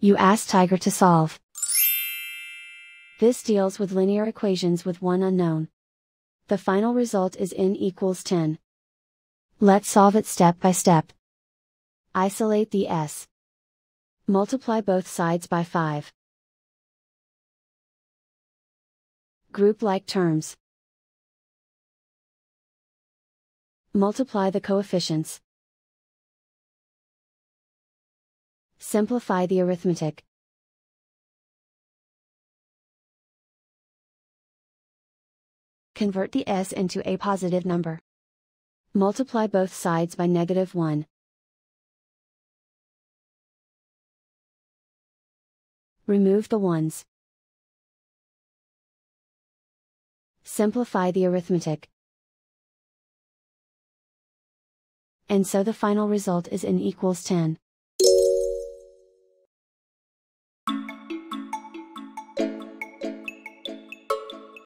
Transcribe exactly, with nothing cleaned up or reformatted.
You ask Tiger to solve. This deals with linear equations with one unknown. The final result is n equals ten. Let's solve it step by step. Isolate the s. Multiply both sides by five. Group like terms. Multiply the coefficients. Simplify the arithmetic. Convert the s into a positive number. Multiply both sides by negative one. Remove the ones. Simplify the arithmetic. And so the final result is n equals ten.